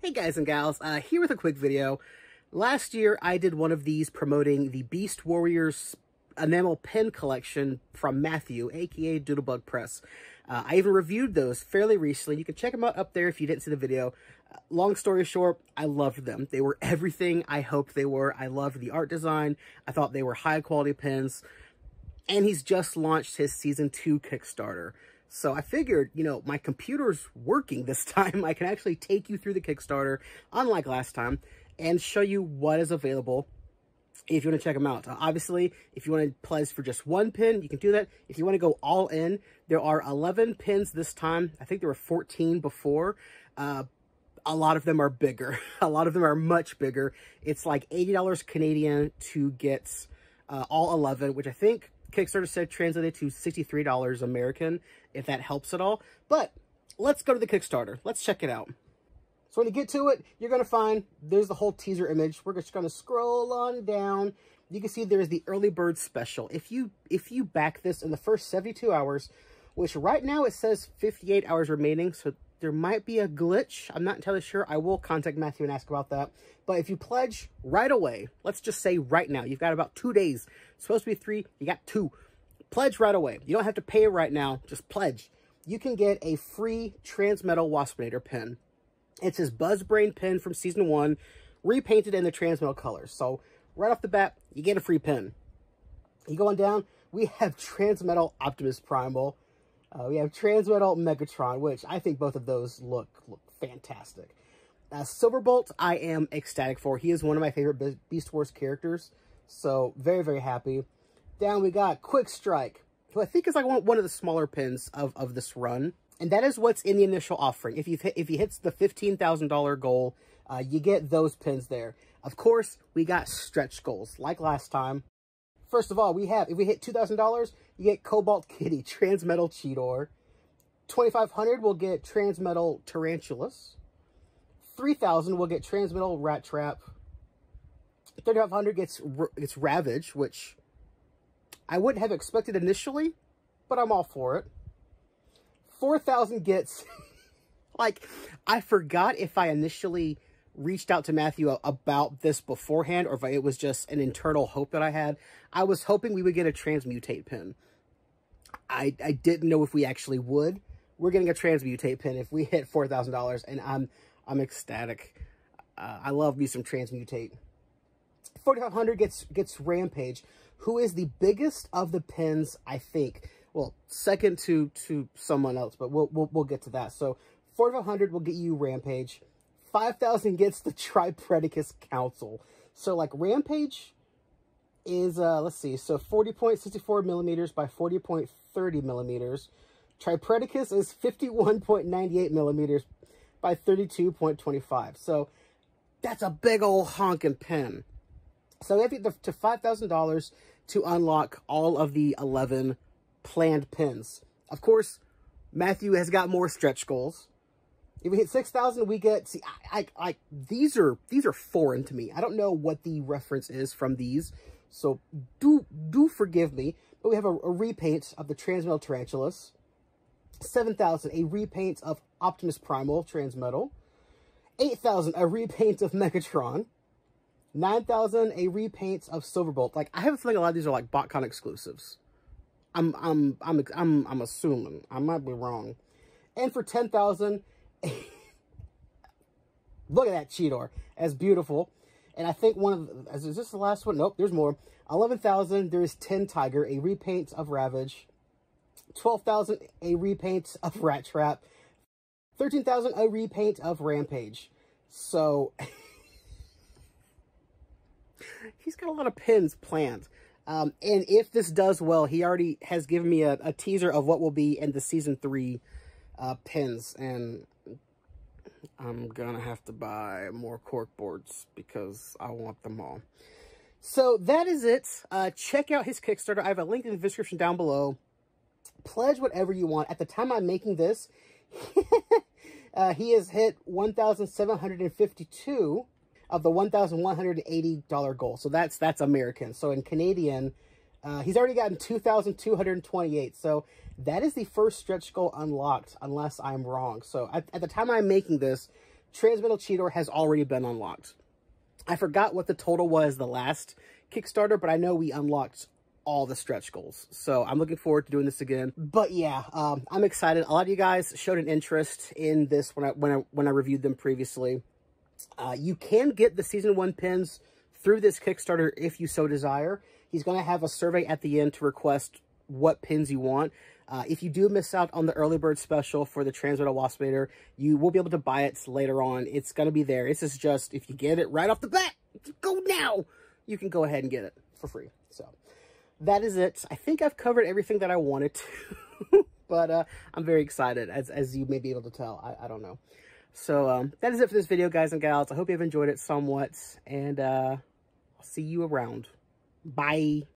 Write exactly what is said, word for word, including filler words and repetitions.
Hey guys and gals, uh, here with a quick video. Last year I did one of these promoting the Beast Warriors enamel pen collection from Matthew, aka Doodlebug Press. Uh, I even reviewed those fairly recently. You can check them out up there if you didn't see the video. Uh, long story short, I loved them. They were everything I hoped they were. I loved the art design. I thought they were high quality pens. And he's just launched his season two Kickstarter. So I figured, you know, my computer's working this time. I can actually take you through the Kickstarter, unlike last time, and show you what is available if you want to check them out. Uh, obviously, if you want to pledge for just one pin, you can do that. If you want to go all in, there are eleven pins this time. I think there were fourteen before. Uh, a lot of them are bigger. A lot of them are much bigger. It's like eighty dollars Canadian to get uh, all eleven, which I think Kickstarter said translated to sixty-three dollars American, if that helps at all. But let's go to the Kickstarter. Let's check it out. So when you get to it, you're going to find there's the whole teaser image. We're just going to scroll on down. You can see there's the early bird special. If you if you back this in the first seventy-two hours, which right now it says fifty-eight hours remaining, so there might be a glitch. I'm not entirely sure. I will contact Matthew and ask about that. But if you pledge right away, let's just say right now, you've got about two days. It's supposed to be three, you got two. Pledge right away. You don't have to pay it right now, just pledge. You can get a free Transmetal Waspinator pen. It's his Buzzbrain pen from season one, repainted in the Transmetal colors. So right off the bat, you get a free pen. You go on down, we have Transmetal Optimus Primal. Uh, we have Transmetal Megatron, which I think both of those look, look fantastic. Uh, Silverbolt, I am ecstatic for. He is one of my favorite Beast Wars characters. So, very, very happy. Down we got Quick Strike, who I think is like one, one of the smaller pins of, of this run. And that is what's in the initial offering. If, you've hit, if he hits the fifteen thousand dollar goal, uh, you get those pins there. Of course, we got stretch goals, like last time. First of all, we have, if we hit two thousand dollars, you get Cobalt Kitty, Transmetal Cheetor. twenty-five hundred, we'll get Transmetal Tarantulas. three thousand, we'll get Transmetal Rat Trap. thirty-five hundred gets, gets Ravage, which I wouldn't have expected initially, but I'm all for it. four thousand gets, like, I forgot if I initially reached out to Matthew about this beforehand, or if it was just an internal hope that I had. I was hoping we would get a Transmutate pin. I, I didn't know if we actually would. We're getting a Transmutate pin if we hit four thousand dollars, and I'm I'm ecstatic. Uh, I love me some Transmutate. forty-five hundred gets gets Rampage, who is the biggest of the pins, I think. Well, second to to someone else, but we'll we'll, we'll get to that. So forty-five hundred will get you Rampage. five thousand gets the Tripredacus Council. So, like, Rampage is, uh, let's see, so forty point six four millimeters by forty point three zero millimeters. Tripredacus is fifty-one point nine eight millimeters by thirty-two point two five. So, that's a big old honking pen. So, we have to get to five thousand dollars to unlock all of the eleven planned pins. Of course, Matthew has got more stretch goals. If we hit six thousand, we get, see, I, I, I, these are, these are foreign to me. I don't know what the reference is from these, so do, do forgive me. But we have a, a repaint of the Transmetal Tarantulas. seven thousand, a repaint of Optimus Primal Transmetal. eight thousand, a repaint of Megatron. nine thousand, a repaint of Silverbolt. Like, I have a feeling a lot of these are like BotCon exclusives. I'm, I'm, I'm, I'm, I'm assuming. I might be wrong. And for ten thousand, look at that Cheetor. That's beautiful. And I think one of the, is this the last one? Nope, there's more. eleven thousand, there is Tin Tiger, a repaint of Ravage. twelve thousand, a repaint of Rat Trap. thirteen thousand, a repaint of Rampage. So, he's got a lot of pins planned. Um, and if this does well, he already has given me a, a teaser of what will be in the season three uh, pins. And I'm gonna have to buy more cork boards because I want them all. So that is it. Uh, check out his Kickstarter. I have a link in the description down below. Pledge whatever you want. At the time I'm making this, uh, he has hit one thousand seven hundred fifty-two of the one thousand one hundred eighty dollar goal. So that's that's American. So in Canadian, uh, he's already gotten two thousand two hundred twenty-eight. So that is the first stretch goal unlocked, unless I'm wrong. So at, at the time I'm making this, Transmetal Cheetor has already been unlocked. I forgot what the total was the last Kickstarter, but I know we unlocked all the stretch goals. So I'm looking forward to doing this again. But yeah, um, I'm excited. A lot of you guys showed an interest in this when I, when I, when I reviewed them previously. Uh, you can get the Season one pins through this Kickstarter if you so desire. He's going to have a survey at the end to request what pins you want. Uh, if you do miss out on the early bird special for the Transmetal Waspinator, you will be able to buy it later on. It's going to be there. This is just, if you get it right off the bat, go now, you can go ahead and get it for free. So that is it. I think I've covered everything that I wanted to, but uh, I'm very excited, as, as you may be able to tell. I, I don't know. So um, that is it for this video, guys and gals. I hope you've enjoyed it somewhat, and uh, I'll see you around. Bye.